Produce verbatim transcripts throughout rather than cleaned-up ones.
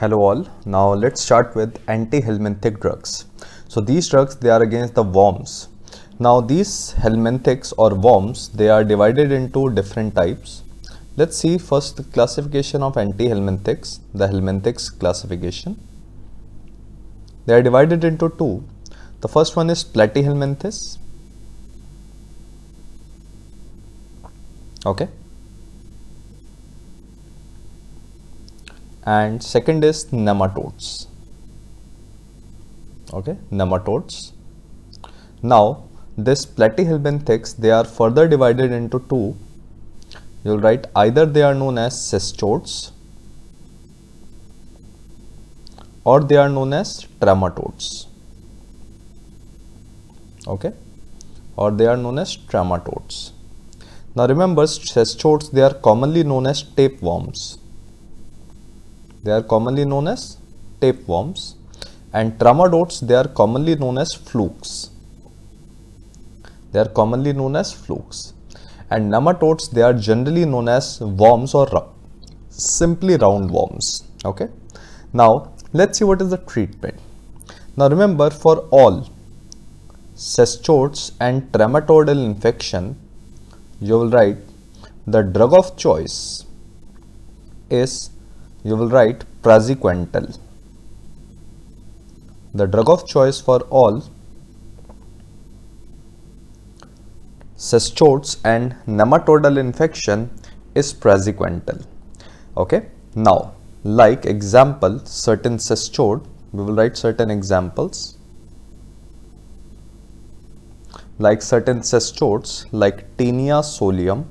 Hello all. Now let's start with anti-helminthic drugs. So these drugs, they are against the worms. Now these helminthics or worms, they are divided into different types. Let's see first the classification of anti-helminthics, the helminthics classification. They are divided into two. The first one is platyhelminthes. Okay. And second is nematodes. Okay, nematodes. Now this platyhelminthics, they are further divided into two. You'll write either they are known as cestodes or they are known as trematodes. Okay, or they are known as trematodes. Now remember, cestodes, they are commonly known as tapeworms. They are commonly known as tapeworms, and trematodes, they are commonly known as flukes. They are commonly known as flukes, and nematodes, they are generally known as worms or simply roundworms. Okay. Now let's see what is the treatment. Now remember, for all cestodes and trematodal infection, you will write the drug of choice is, you will write praziquantel. The drug of choice for all cestodes and nematodal infection is praziquantel. Okay. Now, like example, certain cestode, we will write certain examples. Like certain cestodes, like Taenia solium.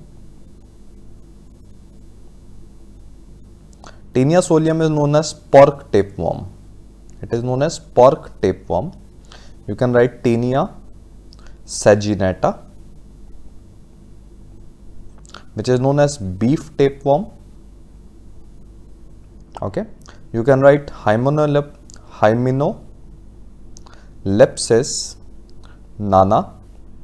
Taenia solium is known as pork tapeworm. It is known as pork tapeworm. You can write Taenia saginata, which is known as beef tapeworm. Okay. You can write Hymenolep, Hymenolipsis nana,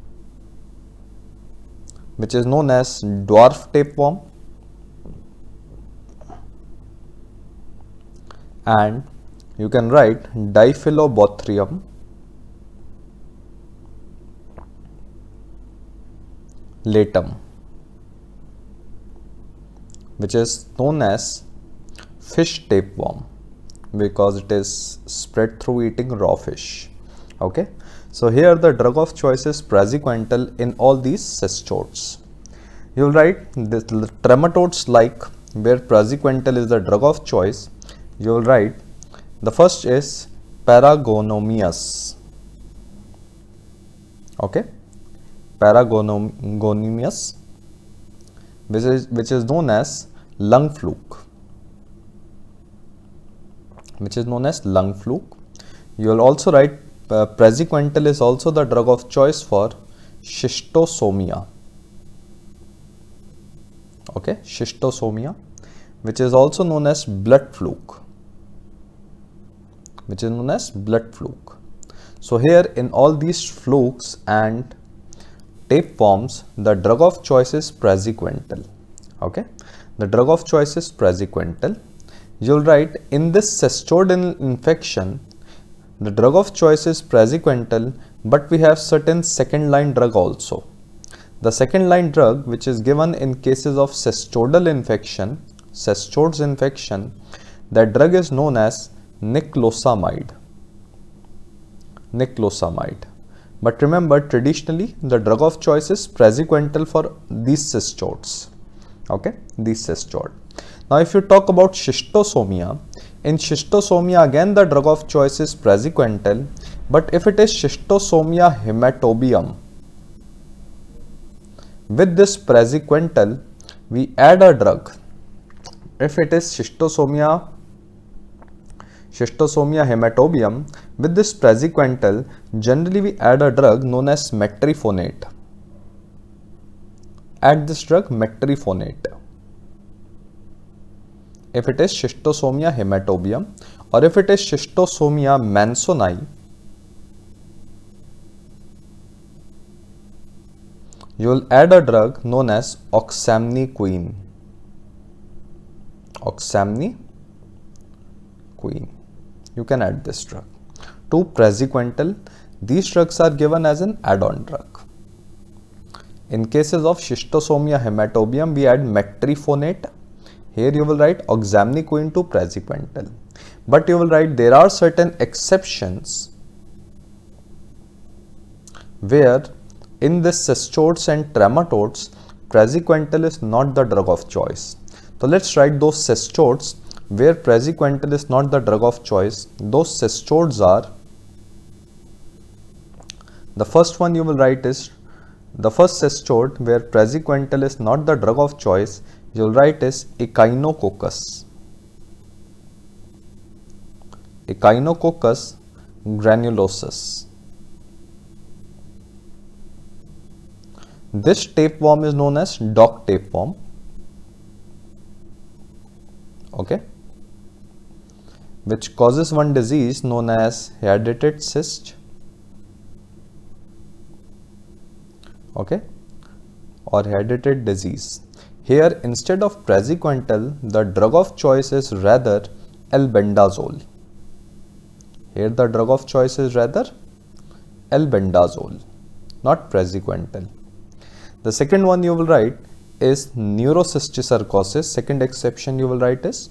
which is known as dwarf tapeworm. And you can write Diphyllobothrium latum, which is known as fish tapeworm because it is spread through eating raw fish. Okay. So here the drug of choice is praziquantel in all these cestodes. You will write the trematodes, like where praziquantel is the drug of choice. You will write the first is Paragonomius. Okay, Paragonomius, which is which is known as lung fluke, which is known as lung fluke. You will also write uh, praziquantel is also the drug of choice for schistosomia. Okay, schistosomia, which is also known as blood fluke. which is known as blood fluke. So here in all these flukes and tapeworms, the drug of choice is praziquantel. Okay, the drug of choice is praziquantel. You'll write in this cestodal infection, the drug of choice is praziquantel, but we have certain second line drug also. The second line drug which is given in cases of cestodal infection, cestodes infection, that drug is known as niclosamide. Niclosamide. But remember, traditionally the drug of choice is praziquantel for these cestodes. Okay, these cestodes. Now if you talk about schistosomia, in schistosomia again the drug of choice is praziquantel, but if it is schistosomia hematobium, with this praziquantel we add a drug. If it is schistosomia Schistosomia hematobium, with this praziquantel, generally we add a drug known as metrifonate. Add this drug metrifonate. If it is schistosomia hematobium, or if it is schistosomia mansoni, you will add a drug known as oxamniquine. Oxamniquine. queen. You can add this drug. To praziquantel, these drugs are given as an add-on drug. In cases of Schistosomia hematobium, we add metrefonate. Here you will write oxamniquine to praziquantel. But you will write there are certain exceptions where in this cystodes and trematodes, praziquantel is not the drug of choice. So let's write those cystodes where praziquantel is not the drug of choice. Those cystodes are, the first one you will write is, the first cystode where praziquantel is not the drug of choice, you will write is Echinococcus. Echinococcus granulosus. This tapeworm is known as dock tapeworm. Okay, which causes one disease known as hydatid cyst. Okay, or hydatid disease. Here, instead of praziquantel, the drug of choice is rather albendazole. Here, the drug of choice is rather albendazole, not praziquantel. The second one you will write is neurocysticercosis. Second exception you will write is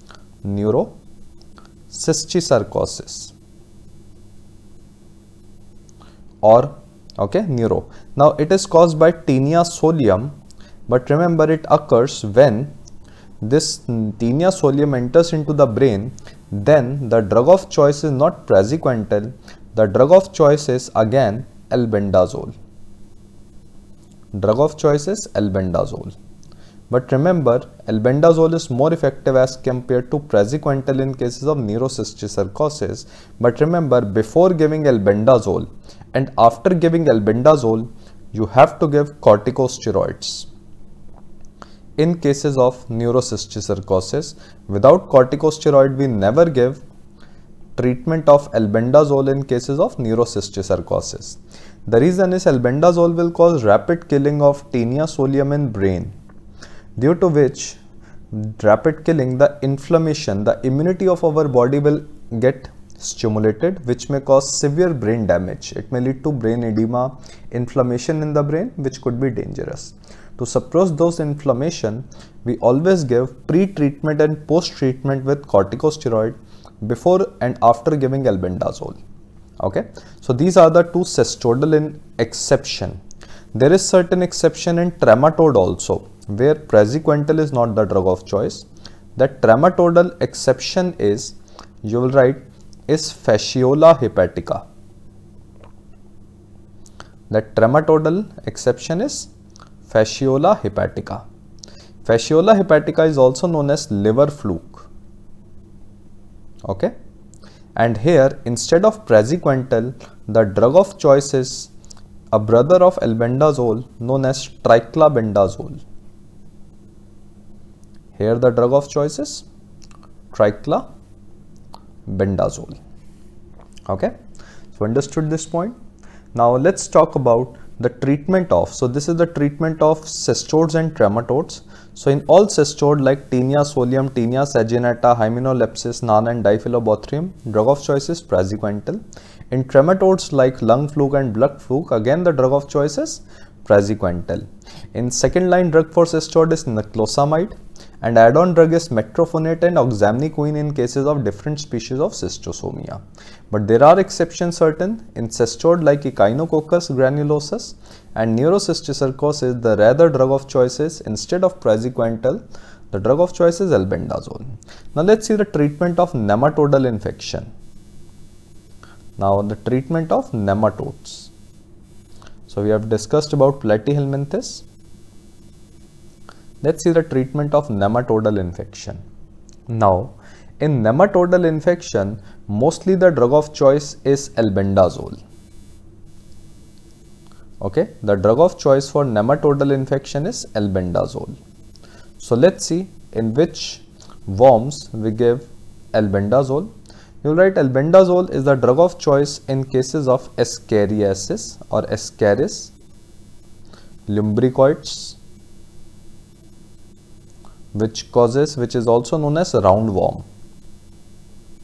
neurocysticercosis or okay neuro. Now it is caused by Taenia solium, but remember it occurs when this Taenia solium enters into the brain. Then the drug of choice is not praziquantel. The drug of choice is again albendazole. Drug of choice is albendazole. But remember, albendazole is more effective as compared to praziquantel in cases of neurocysticercosis. But remember, before giving albendazole and after giving albendazole, you have to give corticosteroids. In cases of neurocysticercosis, without corticosteroid, we never give treatment of albendazole in cases of neurocysticercosis. The reason is albendazole will cause rapid killing of Taenia solium in brain, due to which rapid killing, the inflammation, the immunity of our body will get stimulated, which may cause severe brain damage. It may lead to brain edema, inflammation in the brain, which could be dangerous. To suppress those inflammation, we always give pre-treatment and post-treatment with corticosteroid before and after giving albendazole. Okay, so these are the two cystodal in exception. There is certain exception in trematode also, where praziquantel is not the drug of choice. That trematodal exception is, you will write, is fasciola hepatica. That trematodal exception is fasciola hepatica. Fasciola hepatica is also known as liver fluke. Okay, and here instead of praziquantel, the drug of choice is a brother of albendazole known as triclabendazole. Here the drug of choice is triclabendazole. Okay, so understood this point. Now let's talk about the treatment of, so this is the treatment of cystodes and trematodes. So in all cystode like Taenia solium, Taenia saginata, Hymenolepsis, Nana and Diphyllobothrium, drug of choice is praziquantel. In trematodes like lung fluke and blood fluke, again the drug of choice is praziquantel. In second line drug for cystode is niclosamide, and add-on drug is metrefonate and oxamniquine in cases of different species of cystosomia. But there are exceptions certain. In cystode like Echinococcus granulosus and neurocysticercosis, the rather drug of choice is, instead of praziquantel, the drug of choice is albendazole. Now let's see the treatment of nematodal infection. Now the treatment of nematodes. So we have discussed about platyhelminthes. Let's see the treatment of nematodal infection. Now, in nematodal infection, mostly the drug of choice is albendazole. Okay, the drug of choice for nematodal infection is albendazole. So let's see in which worms we give albendazole. You will write albendazole is the drug of choice in cases of Ascariasis or Ascaris, lumbricoids, which causes, which is also known as roundworm.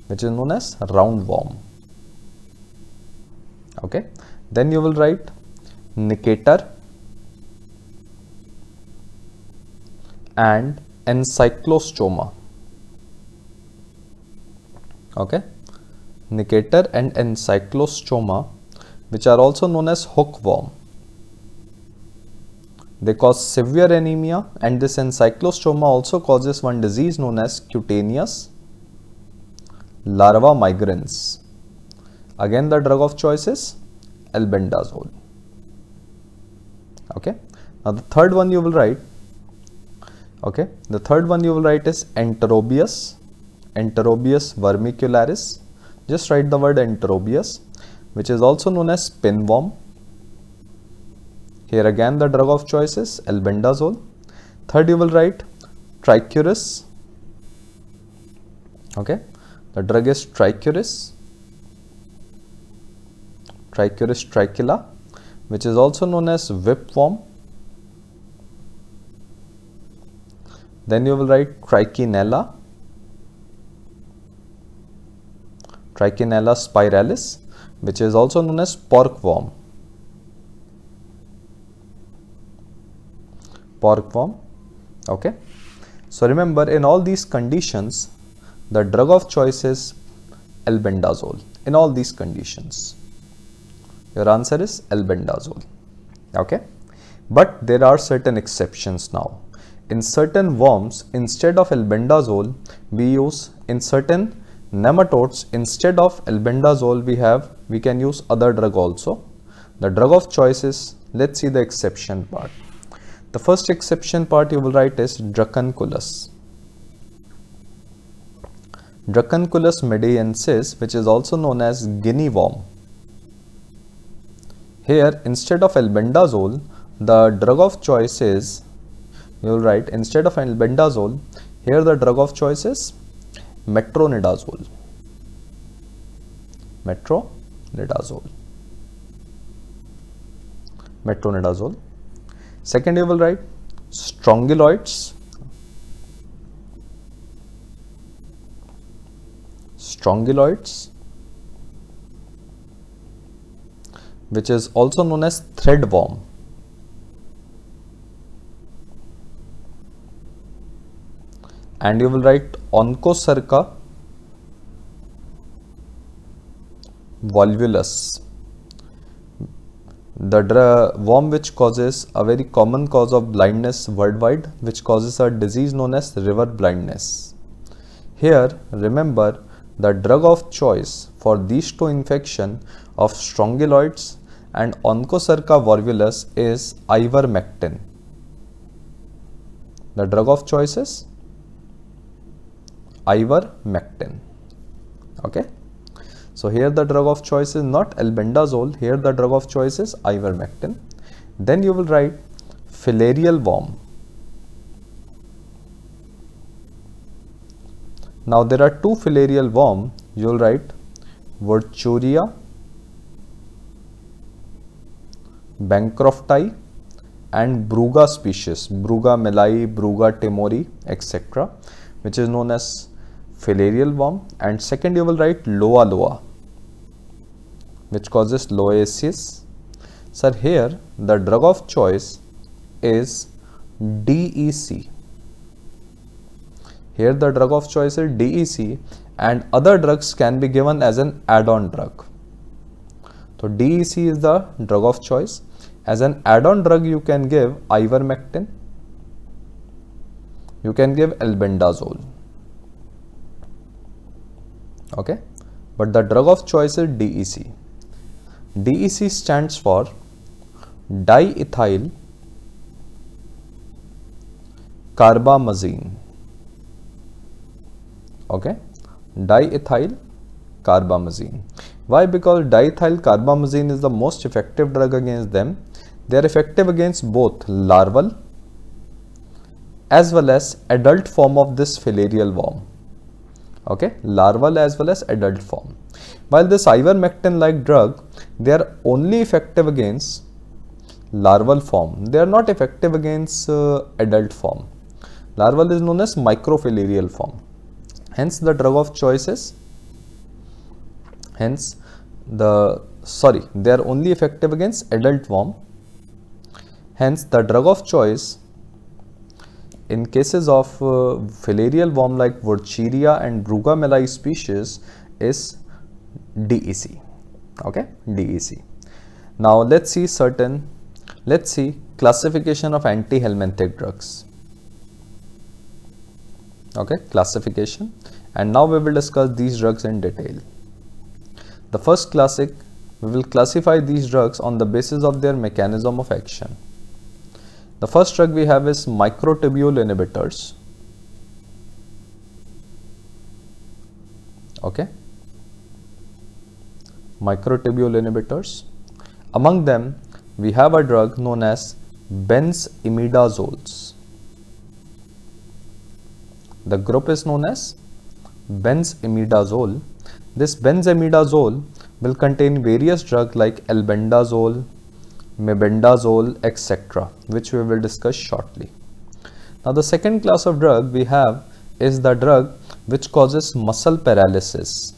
which is known as roundworm. Okay, then you will write Necator and Encyclostoma. Okay, Necator and Encyclostoma, which are also known as hookworm. They cause severe anemia, and this Encyclostoma also causes one disease known as cutaneous larva migrans. Again, the drug of choice is albendazole. Okay, now the third one you will write, okay, the third one you will write is Enterobius, Enterobius vermicularis. Just write the word Enterobius, which is also known as pinworm. Here again the drug of choice is albendazole. Third you will write Trichuris. Okay, the drug is Trichuris, Trichuris trichula, which is also known as whipworm. Then you will write Trichinella, Trichinella spiralis, which is also known as porkworm. Porkworm. Okay, so remember, in all these conditions the drug of choice is albendazole. In all these conditions your answer is albendazole. Okay, but there are certain exceptions now. In certain worms, instead of albendazole we use, in certain nematodes instead of albendazole we have we can use other drug also. The drug of choice is, let's see the exception part. The first exception part you will write is Dracunculus. Dracunculus medeiensis, which is also known as guinea worm. Here instead of albendazole the drug of choice is, you will write instead of albendazole, here the drug of choice is metronidazole. Metronidazole. Metronidazole. Second you will write strongyloids. Strongyloids, which is also known as threadworm. And you will write Onchocerca volvulus, the worm which causes a very common cause of blindness worldwide, which causes a disease known as river blindness. Here remember, the drug of choice for these two infections of strongyloids and Onchocerca volvulus is ivermectin. The drug of choice is ivermectin. Okay, so here the drug of choice is not albendazole, here the drug of choice is ivermectin. Then you will write filarial worm. Now there are two filarial worm, you will write Wuertsuria bancrofti and Bruga species, Bruga melai, Bruga timori, et cetera, which is known as filarial worm. And second you will write Loa loa, which causes loasis. Sir, here the drug of choice is D E C. Here the drug of choice is D E C, and other drugs can be given as an add-on drug. So D E C is the drug of choice. As an add-on drug you can give ivermectin, you can give albendazole. Okay, but the drug of choice is D E C. D E C stands for diethyl carbamazine. Okay, diethyl carbamazine. Why? Because diethyl carbamazine is the most effective drug against them. They are effective against both larval as well as adult form of this filarial worm. Okay, larval as well as adult form. While this ivermectin like drug, they are only effective against larval form. They are not effective against uh, adult form. Larval is known as microfilarial form. Hence the drug of choice is Hence, the sorry, they are only effective against adult worm. Hence, the drug of choice in cases of uh, filarial worm like Wuertzeria and Bruga melai species is D E C. Okay, D E C. Now let's see certain, let's see classification of anti-helminthic drugs. Okay, classification, and now we will discuss these drugs in detail. The first classic, we will classify these drugs on the basis of their mechanism of action. The first drug we have is microtubule inhibitors. Okay, microtubule inhibitors. Among them, we have a drug known as benzimidazoles. The group is known as benzimidazole. This benzimidazole will contain various drugs like albendazole, mebendazole, et cetera, which we will discuss shortly. Now, the second class of drug we have is the drug which causes muscle paralysis.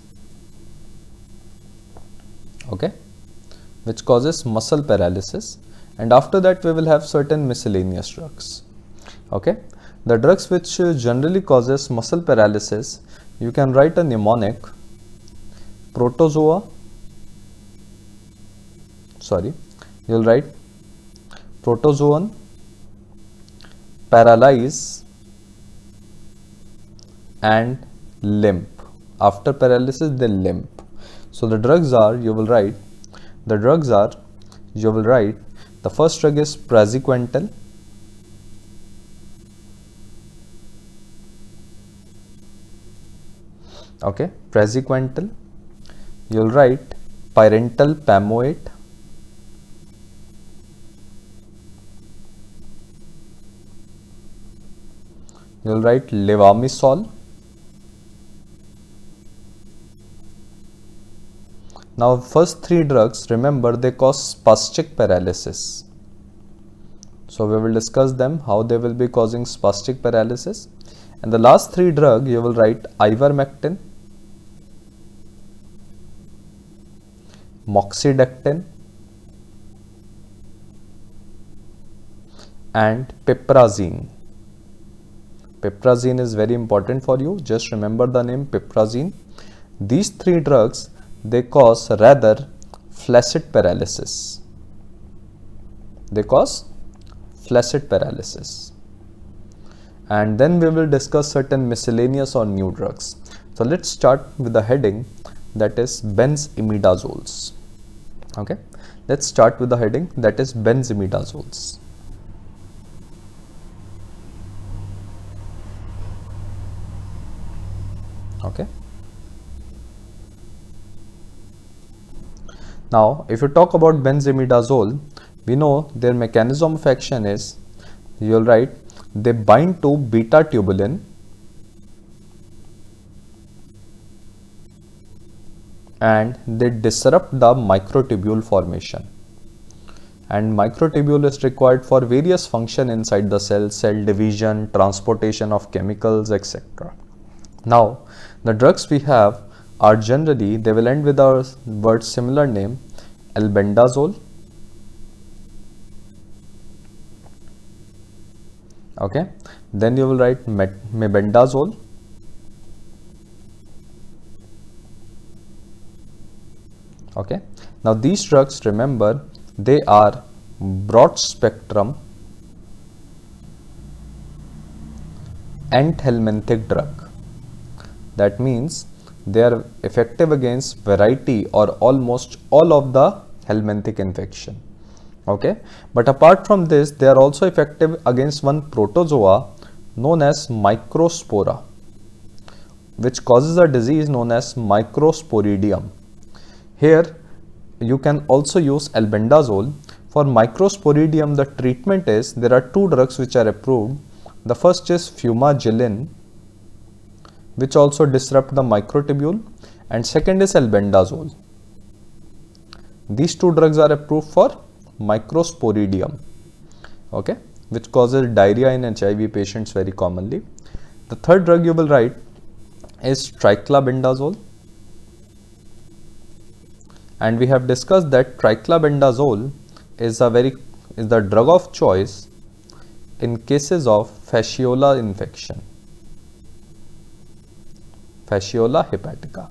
Okay, which causes muscle paralysis, and after that we will have certain miscellaneous drugs. Okay, the drugs which generally causes muscle paralysis, you can write a mnemonic: protozoa, sorry, you will write protozoan, paralyze, and limp. After paralysis, they limp. So the drugs are, you will write, the drugs are, you will write, the first drug is praziquantel, okay, praziquantel. You will write pyrantel pamoate, you will write levamisole. Now, first three drugs, remember, they cause spastic paralysis. So we will discuss them, how they will be causing spastic paralysis. And the last three drug, you will write ivermectin, moxidectin, and piperazine. Piperazine is very important for you. Just remember the name piperazine. These three drugs, they cause rather flaccid paralysis. They cause flaccid paralysis. And then we will discuss certain miscellaneous or new drugs. So let's start with the heading, that is benzimidazoles. Okay, let's start with the heading, that is benzimidazoles. Okay. Now, if you talk about benzimidazole, we know their mechanism of action is, you will write, they bind to beta tubulin and they disrupt the microtubule formation. And microtubule is required for various functions inside the cell, cell division, transportation of chemicals, et cetera. Now, the drugs we have are generally, they will end with our word similar name, albendazole, okay, then you will write mebendazole, okay. Now these drugs, remember, they are broad spectrum antihelminthic drug. That means they are effective against variety or almost all of the helminthic infection. Okay, but apart from this, they are also effective against one protozoa known as microspora, which causes a disease known as microsporidium. Here you can also use albendazole. For microsporidium, the treatment is, there are two drugs which are approved. The first is fumagillin, which also disrupt the microtubule, and second is albendazole. These two drugs are approved for microsporidium, okay, which causes diarrhea in H I V patients very commonly. The third drug you will write is triclabendazole, and we have discussed that triclabendazole is a very is the drug of choice in cases of fasciola infection, fasciola hepatica.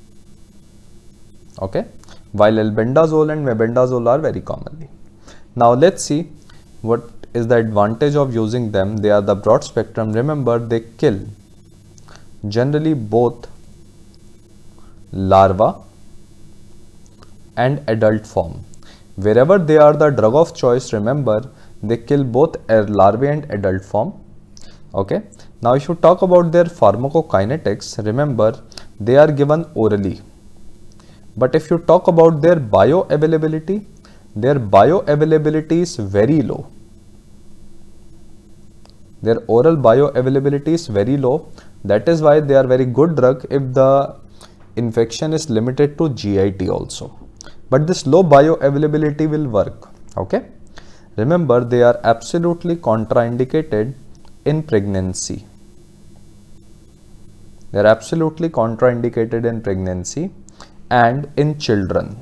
Okay, while albendazole and mebendazole are very commonly. Now let's see what is the advantage of using them. They are the broad spectrum. Remember, they kill generally both larva and adult form. Wherever they are the drug of choice, remember, they kill both larvae and adult form. Okay. Now if you talk about their pharmacokinetics, remember, they are given orally. But if you talk about their bioavailability, their bioavailability is very low. Their oral bioavailability is very low. That is why they are very good drug if the infection is limited to G I T also. But this low bioavailability will work. Okay. Remember, they are absolutely contraindicated in pregnancy. They are absolutely contraindicated in pregnancy and in children.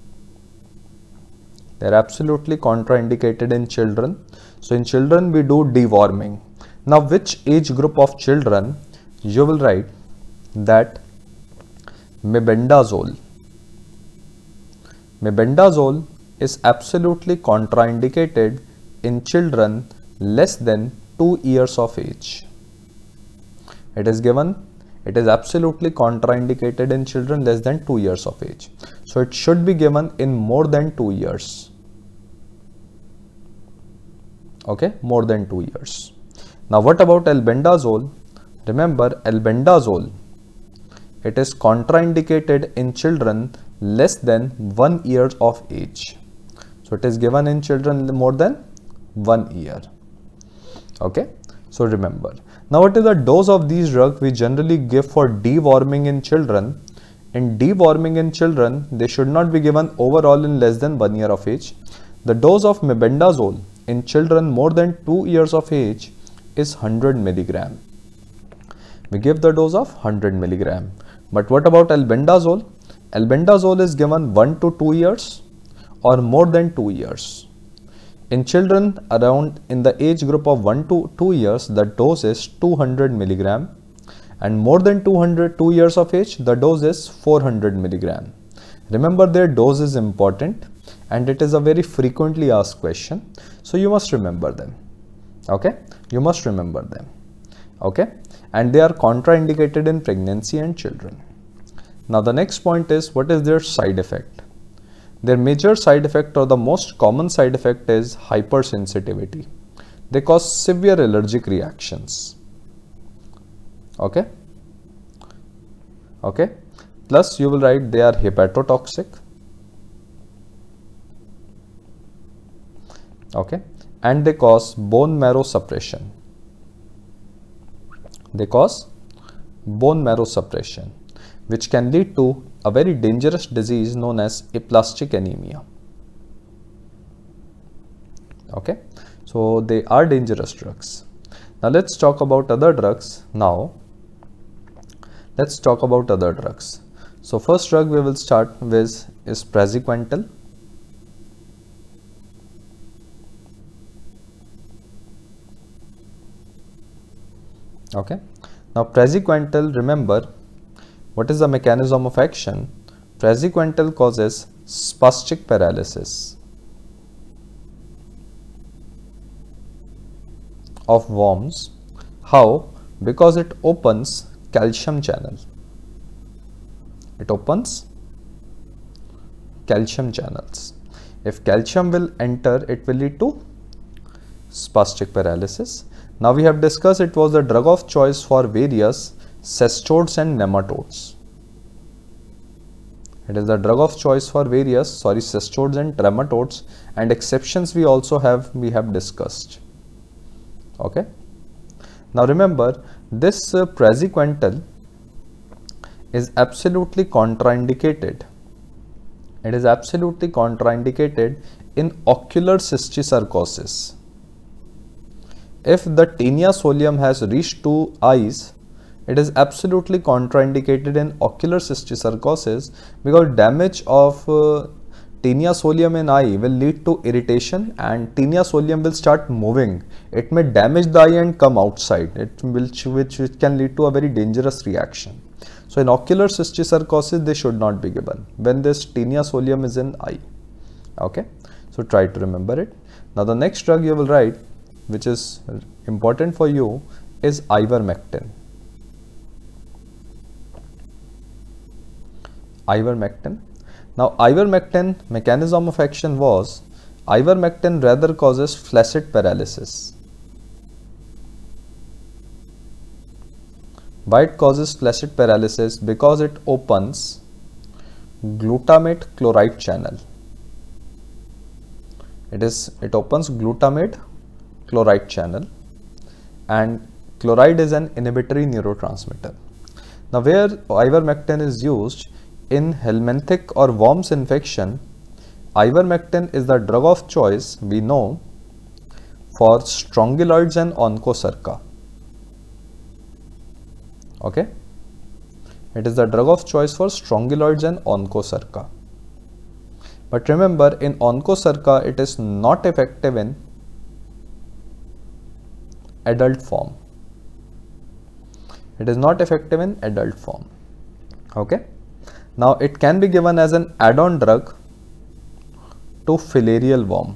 They are absolutely contraindicated in children. So in children we do deworming. Now which age group of children? You will write that mebendazole. Mebendazole is absolutely contraindicated in children less than two years of age. It is given, it is absolutely contraindicated in children less than two years of age. So it should be given in more than two years. Okay, more than two years. Now what about albendazole? Remember, albendazole, it is contraindicated in children less than one year of age. So it is given in children more than one year. Okay, so remember. Now what is the dose of these drugs we generally give for deworming in children? In deworming in children, they should not be given overall in less than one year of age. The dose of mebendazole in children more than two years of age is one hundred milligram. We give the dose of one hundred milligram. But what about albendazole? Albendazole is given one to two years or more than two years. In children around in the age group of one to two years, the dose is two hundred milligram, and more than two hundred two years of age, the dose is four hundred milligram. Remember, their dose is important and it is a very frequently asked question. So you must remember them. Okay, you must remember them. Okay, and they are contraindicated in pregnancy and children. Now the next point is, what is their side effect? Their major side effect or the most common side effect is hypersensitivity. They cause severe allergic reactions. Okay. Okay. Plus you will write they are hepatotoxic. Okay. And they cause bone marrow suppression. They cause bone marrow suppression, which can lead to a very dangerous disease known as aplastic anemia. Okay, so they are dangerous drugs. Now let's talk about other drugs. Now let's talk about other drugs. So first drug we will start with is praziquantel. Okay, now praziquantel, remember, what is the mechanism of action? Praziquantel causes spastic paralysis of worms. How? Because it opens calcium channel. It opens calcium channels. If calcium will enter, it will lead to spastic paralysis. Now we have discussed it was the drug of choice for various cestodes and nematodes. It is the drug of choice for various, sorry, cestodes and nematodes, and exceptions we also have, we have discussed. Okay. Now remember, this uh, praziquantel is absolutely contraindicated. It is absolutely contraindicated in ocular cysticercosis. If the tinea solium has reached to eyes, it is absolutely contraindicated in ocular cysticercosis because damage of uh, tinea solium in eye will lead to irritation and tinea solium will start moving. It may damage the eye and come outside, it will, which, which can lead to a very dangerous reaction. So in ocular cysticercosis, they should not be given when this tinea solium is in eye. Okay, so try to remember it. Now the next drug you will write, which is important for you, is ivermectin. Ivermectin. Now ivermectin mechanism of action was, ivermectin rather causes flaccid paralysis. Why it causes flaccid paralysis? Because it opens glutamate chloride channel. It is it opens glutamate chloride channel, and chloride is an inhibitory neurotransmitter. Now where ivermectin is used in helminthic or worms infection, ivermectin is the drug of choice we know for strongyloids and onchocerca. Okay, it is the drug of choice for strongyloids and onchocerca. But remember, in onchocerca it is not effective in adult form. It is not effective in adult form. Okay. Now it can be given as an add-on drug to filarial worm.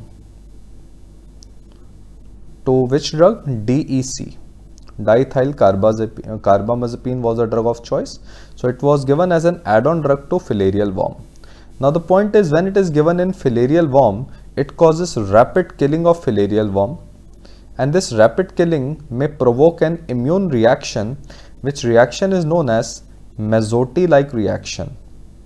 To which drug? D E C. Diethyl carbamazepine was a drug of choice. So it was given as an add-on drug to filarial worm. Now the point is, when it is given in filarial worm, it causes rapid killing of filarial worm, and this rapid killing may provoke an immune reaction, which reaction is known as Mazotti-like reaction.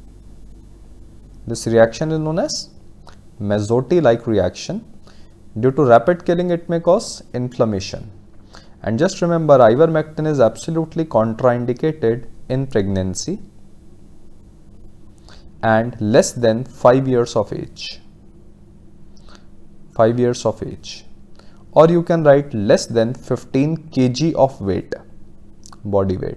This reaction is known as Mazotti-like reaction. Due to rapid killing, it may cause inflammation. And just remember, ivermectin is absolutely contraindicated in pregnancy and less than five years of age. five years of age. Or you can write less than fifteen kilograms of weight, body weight.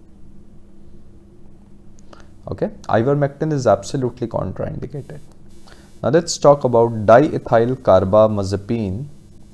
Okay, ivermectin is absolutely contraindicated. Now let's talk about diethyl carbamazepine.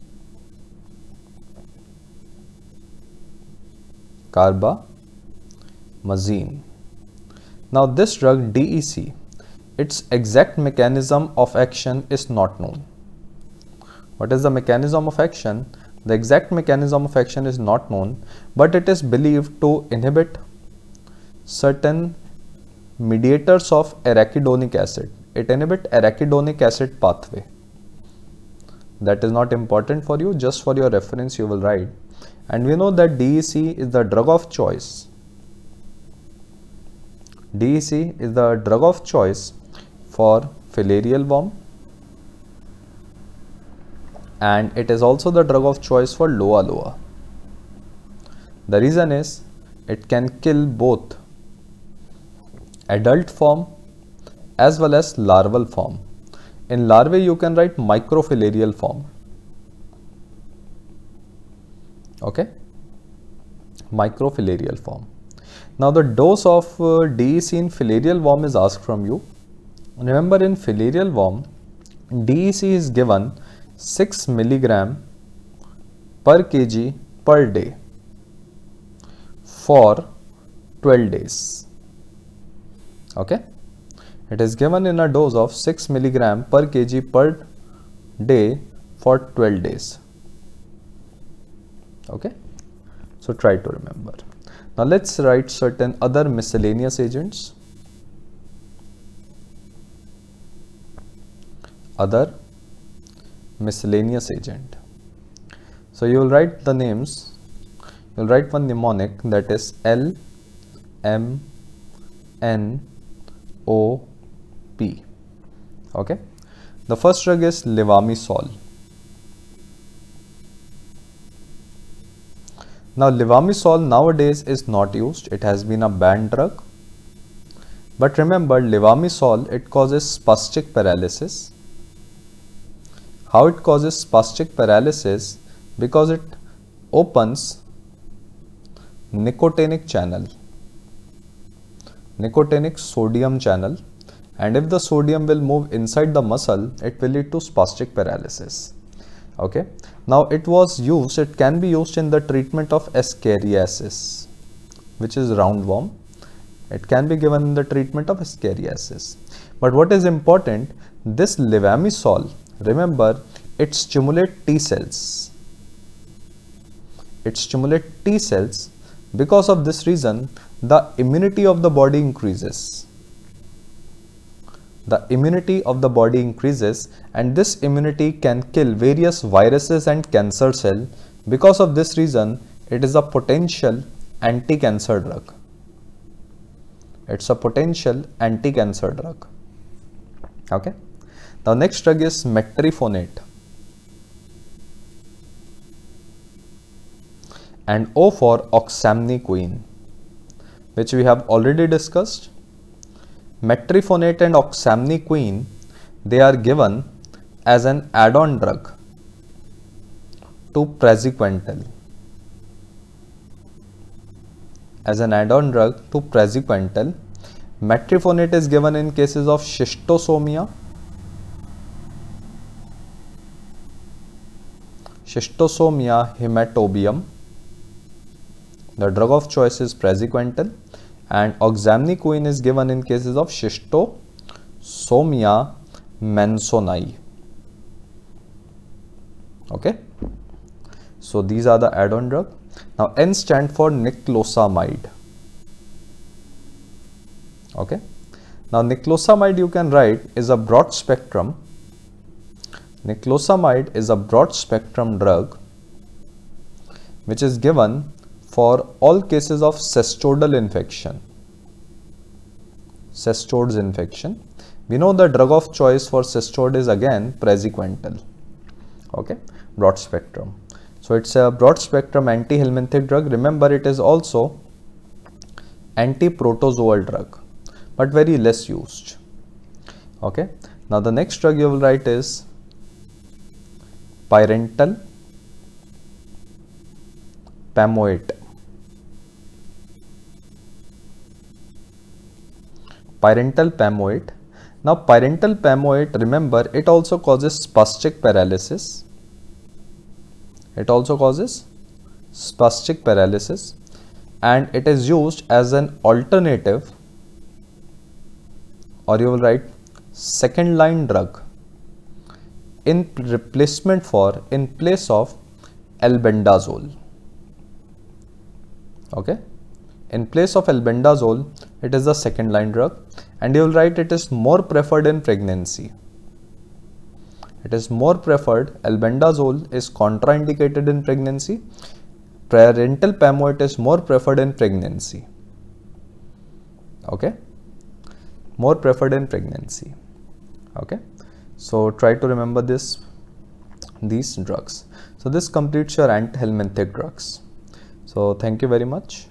Carbamazine. Now this drug D E C, its exact mechanism of action is not known. What is the mechanism of action? The exact mechanism of action is not known, but it is believed to inhibit certain mediators of arachidonic acid. It inhibits arachidonic acid pathway. That is not important for you, just for your reference you will write. And we know that D E C is the drug of choice. D E C is the drug of choice for filarial worm, and it is also the drug of choice for Loa Loa. The reason is it can kill both adult form as well as larval form. In larvae you can write microfilarial form. Okay, microfilarial form. Now the dose of uh, D E C in filarial worm is asked from you. Remember, in filarial worm, D E C is given six milligram per kg per day for twelve days. Okay, it is given in a dose of six milligram per kg per day for twelve days. Okay, so try to remember. Now let's write certain other miscellaneous agents. Other miscellaneous agent. So you will write the names. You will write one mnemonic, that is L M N O P. Okay. The first drug is levamisole. Now levamisole nowadays is not used. It has been a banned drug. But remember, levamisole, it causes spastic paralysis. How it causes spastic paralysis? Because it opens nicotinic channel, nicotinic sodium channel, and if the sodium will move inside the muscle, it will lead to spastic paralysis. Okay, now it was used, it can be used in the treatment of ascariasis, which is roundworm. It can be given in the treatment of ascariasis. But what is important, this levamisole, remember, it stimulates T cells. It stimulates T cells. Because of this reason, the immunity of the body increases. The immunity of the body increases, and this immunity can kill various viruses and cancer cells. Because of this reason, it is a potential anti-cancer drug. It's a potential anti-cancer drug. Okay. Now next drug is metryptonate. And O for oxamniquine, which we have already discussed. Metryptonate and oxamniquine, they are given as an add-on drug to praziquantel. As an add-on drug to praziquantel, metryptonate is given in cases of schistosomia, schistosomia hematobium. The drug of choice is praziquantel, and oxamniquine is given in cases of schistosomia mansoni. Okay, so these are the add-on drug. Now N stand for niclosamide. Okay, now niclosamide you can write is a broad spectrum. Niclosamide is a broad spectrum drug which is given for all cases of cestodal infection. Cestodes infection. We know the drug of choice for cestode is again praziquantel. Okay, broad spectrum. So it's a broad spectrum anti-helminthic drug. Remember, it is also anti-protozoal drug, but very less used. Okay. Now the next drug you will write is pyrentyl pamoate. Pyrentyl pamoate. Now pyrentyl pamoate, remember, it also causes spastic paralysis. It also causes spastic paralysis, and it is used as an alternative, or you will write second line drug in replacement for, in place of albendazole. Okay, in place of albendazole, it is the second line drug, and you will write it is more preferred in pregnancy. It is more preferred. Albendazole is contraindicated in pregnancy. Pyrentyl pamoate is more preferred in pregnancy. Okay, more preferred in pregnancy. Okay, so try to remember this, these drugs. So this completes your anti-helminthic drugs. So thank you very much.